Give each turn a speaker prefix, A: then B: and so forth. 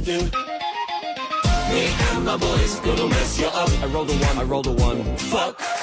A: do. Me and my boys gonna mess you up. I rolled a one, I rolled a one. Fuck.